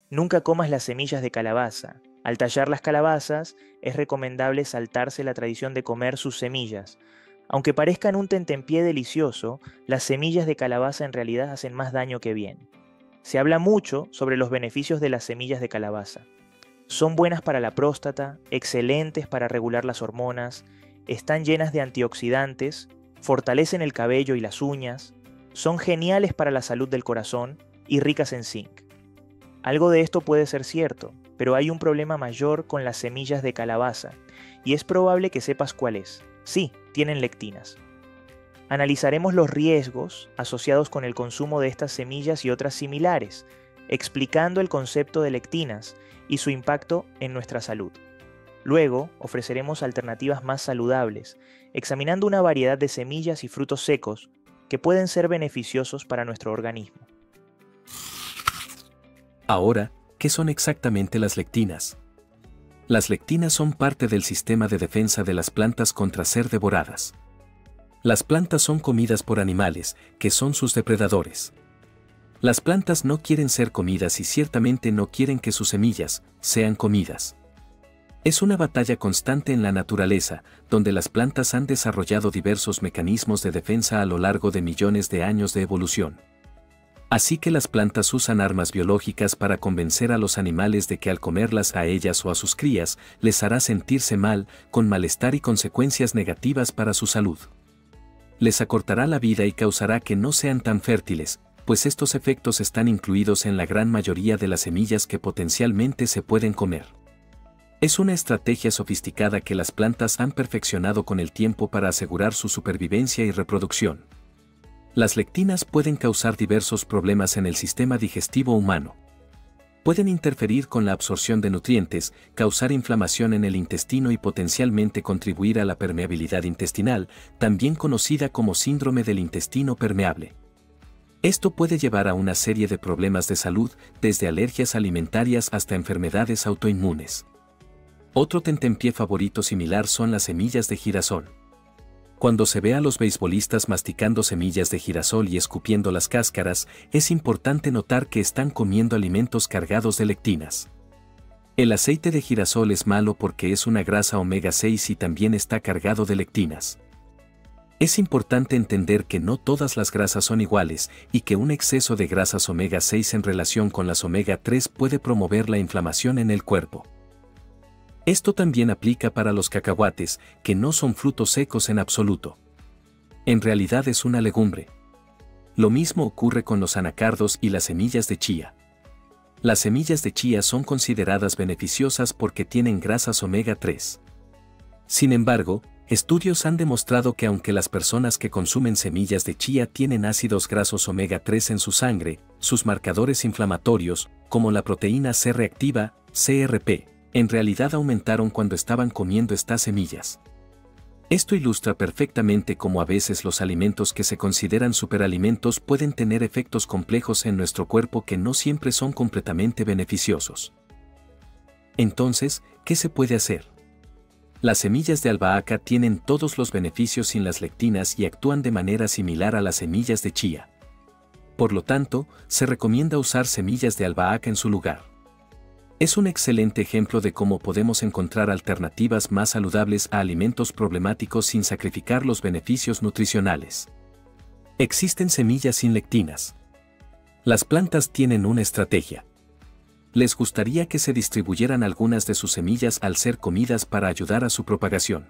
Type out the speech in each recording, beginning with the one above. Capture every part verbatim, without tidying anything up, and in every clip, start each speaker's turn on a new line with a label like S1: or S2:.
S1: Nunca comas las semillas de calabaza. Al tallar las calabazas, es recomendable saltarse la tradición de comer sus semillas. Aunque parezcan un tentempié delicioso, las semillas de calabaza en realidad hacen más daño que bien. Se habla mucho sobre los beneficios de las semillas de calabaza. Son buenas para la próstata, excelentes para regular las hormonas, están llenas de antioxidantes, fortalecen el cabello y las uñas, son geniales para la salud del corazón y ricas en zinc. Algo de esto puede ser cierto, pero hay un problema mayor con las semillas de calabaza, y es probable que sepas cuál es. Sí, tienen lectinas. Analizaremos los riesgos asociados con el consumo de estas semillas y otras similares, explicando el concepto de lectinas y su impacto en nuestra salud. Luego, ofreceremos alternativas más saludables, examinando una variedad de semillas y frutos secos que pueden ser beneficiosos para nuestro organismo.
S2: Ahora, ¿qué son exactamente las lectinas? Las lectinas son parte del sistema de defensa de las plantas contra ser devoradas. Las plantas son comidas por animales, que son sus depredadores. Las plantas no quieren ser comidas y ciertamente no quieren que sus semillas sean comidas. Es una batalla constante en la naturaleza, donde las plantas han desarrollado diversos mecanismos de defensa a lo largo de millones de años de evolución. Así que las plantas usan armas biológicas para convencer a los animales de que al comerlas a ellas o a sus crías, les hará sentirse mal, con malestar y consecuencias negativas para su salud. Les acortará la vida y causará que no sean tan fértiles, pues estos efectos están incluidos en la gran mayoría de las semillas que potencialmente se pueden comer. Es una estrategia sofisticada que las plantas han perfeccionado con el tiempo para asegurar su supervivencia y reproducción. Las lectinas pueden causar diversos problemas en el sistema digestivo humano. Pueden interferir con la absorción de nutrientes, causar inflamación en el intestino y potencialmente contribuir a la permeabilidad intestinal, también conocida como síndrome del intestino permeable. Esto puede llevar a una serie de problemas de salud, desde alergias alimentarias hasta enfermedades autoinmunes. Otro tentempié favorito similar son las semillas de girasol. Cuando se ve a los beisbolistas masticando semillas de girasol y escupiendo las cáscaras, es importante notar que están comiendo alimentos cargados de lectinas. El aceite de girasol es malo porque es una grasa omega seis y también está cargado de lectinas. Es importante entender que no todas las grasas son iguales y que un exceso de grasas omega seis en relación con las omega tres puede promover la inflamación en el cuerpo. Esto también aplica para los cacahuates, que no son frutos secos en absoluto. En realidad es una legumbre. Lo mismo ocurre con los anacardos y las semillas de chía. Las semillas de chía son consideradas beneficiosas porque tienen grasas omega tres. Sin embargo, estudios han demostrado que aunque las personas que consumen semillas de chía tienen ácidos grasos omega tres en su sangre, sus marcadores inflamatorios, como la proteína C reactiva, C R P, en realidad aumentaron cuando estaban comiendo estas semillas. Esto ilustra perfectamente cómo a veces los alimentos que se consideran superalimentos pueden tener efectos complejos en nuestro cuerpo que no siempre son completamente beneficiosos. Entonces, ¿qué se puede hacer? Las semillas de albahaca tienen todos los beneficios sin las lectinas y actúan de manera similar a las semillas de chía. Por lo tanto, se recomienda usar semillas de albahaca en su lugar. Es un excelente ejemplo de cómo podemos encontrar alternativas más saludables a alimentos problemáticos sin sacrificar los beneficios nutricionales. Existen semillas sin lectinas. Las plantas tienen una estrategia. Les gustaría que se distribuyeran algunas de sus semillas al ser comidas para ayudar a su propagación.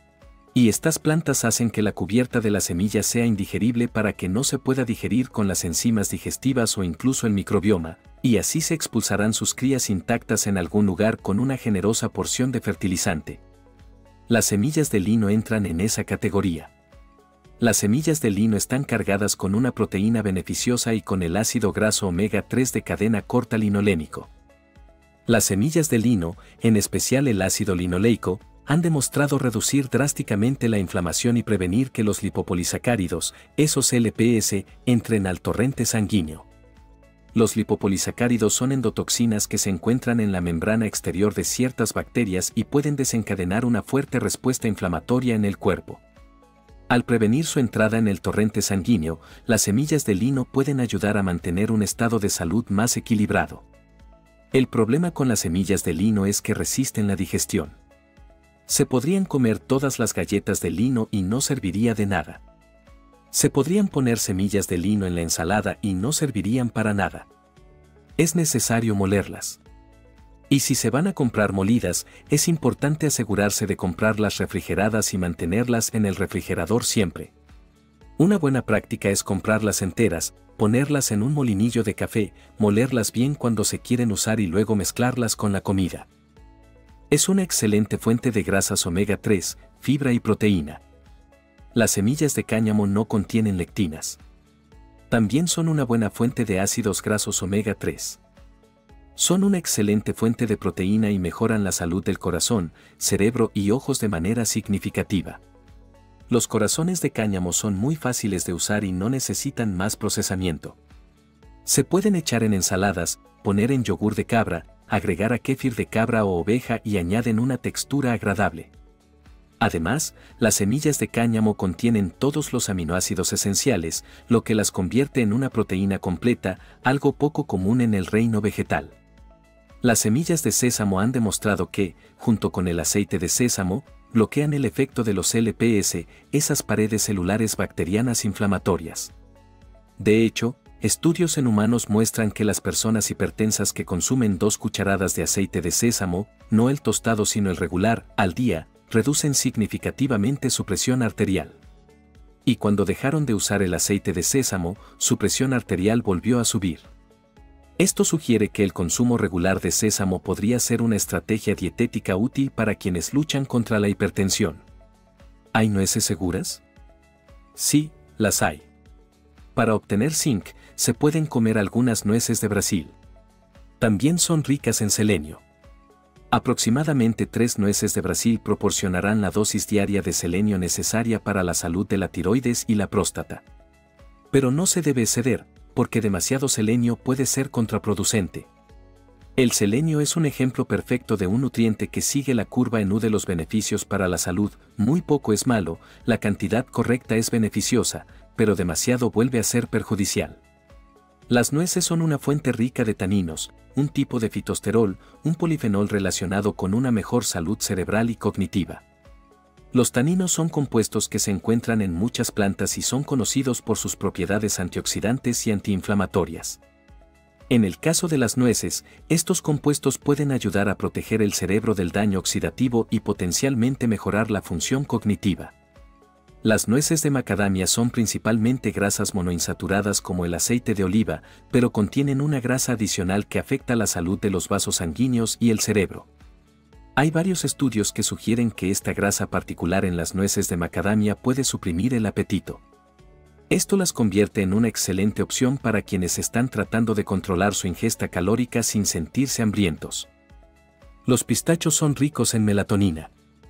S2: Y estas plantas hacen que la cubierta de la semilla sea indigerible para que no se pueda digerir con las enzimas digestivas o incluso el microbioma, y así se expulsarán sus crías intactas en algún lugar con una generosa porción de fertilizante. Las semillas de lino entran en esa categoría. Las semillas de lino están cargadas con una proteína beneficiosa y con el ácido graso omega tres de cadena corta linolénico. Las semillas de lino, en especial el ácido linoleico, han demostrado reducir drásticamente la inflamación y prevenir que los lipopolisacáridos, esos L P S, entren al torrente sanguíneo. Los lipopolisacáridos son endotoxinas que se encuentran en la membrana exterior de ciertas bacterias y pueden desencadenar una fuerte respuesta inflamatoria en el cuerpo. Al prevenir su entrada en el torrente sanguíneo, las semillas de lino pueden ayudar a mantener un estado de salud más equilibrado. El problema con las semillas de lino es que resisten la digestión. Se podrían comer todas las galletas de lino y no serviría de nada. Se podrían poner semillas de lino en la ensalada y no servirían para nada. Es necesario molerlas. Y si se van a comprar molidas, es importante asegurarse de comprarlas refrigeradas y mantenerlas en el refrigerador siempre. Una buena práctica es comprarlas enteras, ponerlas en un molinillo de café, molerlas bien cuando se quieren usar y luego mezclarlas con la comida. Es una excelente fuente de grasas omega tres, fibra y proteína. Las semillas de cáñamo no contienen lectinas. También son una buena fuente de ácidos grasos omega tres. Son una excelente fuente de proteína y mejoran la salud del corazón, cerebro y ojos de manera significativa. Los corazones de cáñamo son muy fáciles de usar y no necesitan más procesamiento. Se pueden echar en ensaladas, poner en yogur de cabra, agregar a kéfir de cabra o oveja y añaden una textura agradable. Además, las semillas de cáñamo contienen todos los aminoácidos esenciales, lo que las convierte en una proteína completa, algo poco común en el reino vegetal. Las semillas de sésamo han demostrado que, junto con el aceite de sésamo, bloquean el efecto de los L P S, esas paredes celulares bacterianas inflamatorias. De hecho, estudios en humanos muestran que las personas hipertensas que consumen dos cucharadas de aceite de sésamo, no el tostado sino el regular, al día, reducen significativamente su presión arterial. Y cuando dejaron de usar el aceite de sésamo, su presión arterial volvió a subir. Esto sugiere que el consumo regular de sésamo podría ser una estrategia dietética útil para quienes luchan contra la hipertensión. ¿Hay nueces seguras? Sí, las hay. Para obtener zinc, se pueden comer algunas nueces de Brasil. También son ricas en selenio. Aproximadamente tres nueces de Brasil proporcionarán la dosis diaria de selenio necesaria para la salud de la tiroides y la próstata. Pero no se debe ceder, porque demasiado selenio puede ser contraproducente. El selenio es un ejemplo perfecto de un nutriente que sigue la curva en U de los beneficios para la salud. Muy poco es malo, la cantidad correcta es beneficiosa, pero demasiado vuelve a ser perjudicial. Las nueces son una fuente rica de taninos, un tipo de fitosterol, un polifenol relacionado con una mejor salud cerebral y cognitiva. Los taninos son compuestos que se encuentran en muchas plantas y son conocidos por sus propiedades antioxidantes y antiinflamatorias. En el caso de las nueces, estos compuestos pueden ayudar a proteger el cerebro del daño oxidativo y potencialmente mejorar la función cognitiva. Las nueces de macadamia son principalmente grasas monoinsaturadas como el aceite de oliva, pero contienen una grasa adicional que afecta la salud de los vasos sanguíneos y el cerebro. Hay varios estudios que sugieren que esta grasa particular en las nueces de macadamia puede suprimir el apetito. Esto las convierte en una excelente opción para quienes están tratando de controlar su ingesta calórica sin sentirse hambrientos. Los pistachos son ricos en melatonina.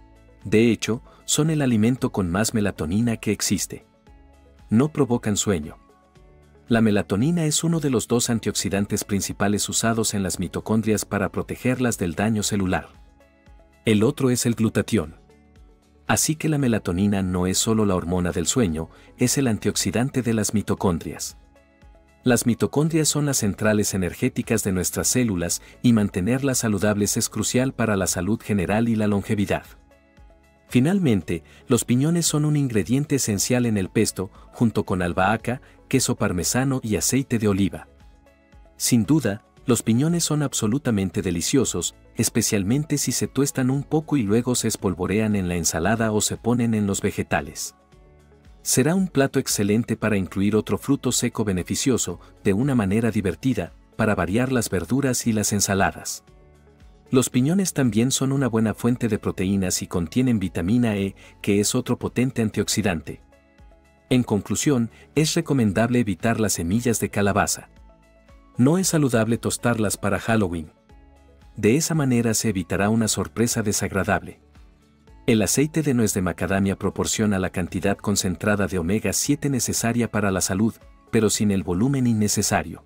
S2: De hecho, son el alimento con más melatonina que existe. No provocan sueño. La melatonina es uno de los dos antioxidantes principales usados en las mitocondrias para protegerlas del daño celular. El otro es el glutatión. Así que la melatonina no es solo la hormona del sueño, es el antioxidante de las mitocondrias. Las mitocondrias son las centrales energéticas de nuestras células y mantenerlas saludables es crucial para la salud general y la longevidad. Finalmente, los piñones son un ingrediente esencial en el pesto, junto con albahaca, queso parmesano y aceite de oliva. Sin duda, los piñones son absolutamente deliciosos, especialmente si se tuestan un poco y luego se espolvorean en la ensalada o se ponen en los vegetales. Será un plato excelente para incluir otro fruto seco beneficioso, de una manera divertida, para variar las verduras y las ensaladas. Los piñones también son una buena fuente de proteínas y contienen vitamina E, que es otro potente antioxidante. En conclusión, es recomendable evitar las semillas de calabaza. No es saludable tostarlas para Halloween. De esa manera se evitará una sorpresa desagradable. El aceite de nuez de macadamia proporciona la cantidad concentrada de omega siete necesaria para la salud, pero sin el volumen innecesario.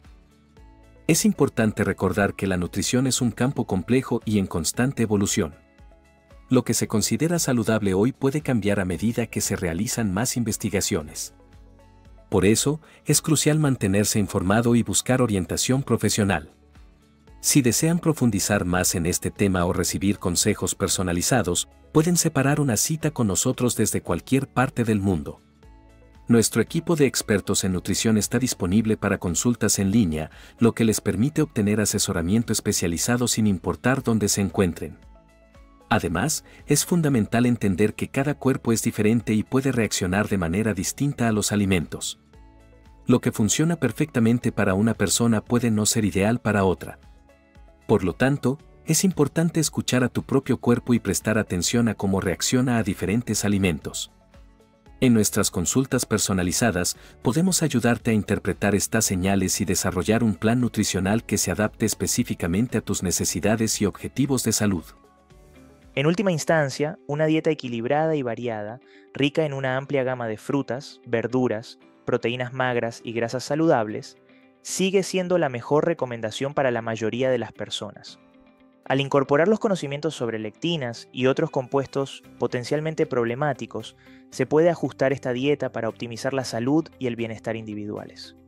S2: Es importante recordar que la nutrición es un campo complejo y en constante evolución. Lo que se considera saludable hoy puede cambiar a medida que se realizan más investigaciones. Por eso, es crucial mantenerse informado y buscar orientación profesional. Si desean profundizar más en este tema o recibir consejos personalizados, pueden separar una cita con nosotros desde cualquier parte del mundo. Nuestro equipo de expertos en nutrición está disponible para consultas en línea, lo que les permite obtener asesoramiento especializado sin importar dónde se encuentren. Además, es fundamental entender que cada cuerpo es diferente y puede reaccionar de manera distinta a los alimentos. Lo que funciona perfectamente para una persona puede no ser ideal para otra. Por lo tanto, es importante escuchar a tu propio cuerpo y prestar atención a cómo reacciona a diferentes alimentos. En nuestras consultas personalizadas, podemos ayudarte a interpretar estas señales y desarrollar un plan nutricional que se adapte específicamente a tus necesidades y objetivos de salud.
S1: En última instancia, una dieta equilibrada y variada, rica en una amplia gama de frutas, verduras, proteínas magras y grasas saludables, sigue siendo la mejor recomendación para la mayoría de las personas. Al incorporar los conocimientos sobre lectinas y otros compuestos potencialmente problemáticos, se puede ajustar esta dieta para optimizar la salud y el bienestar individuales.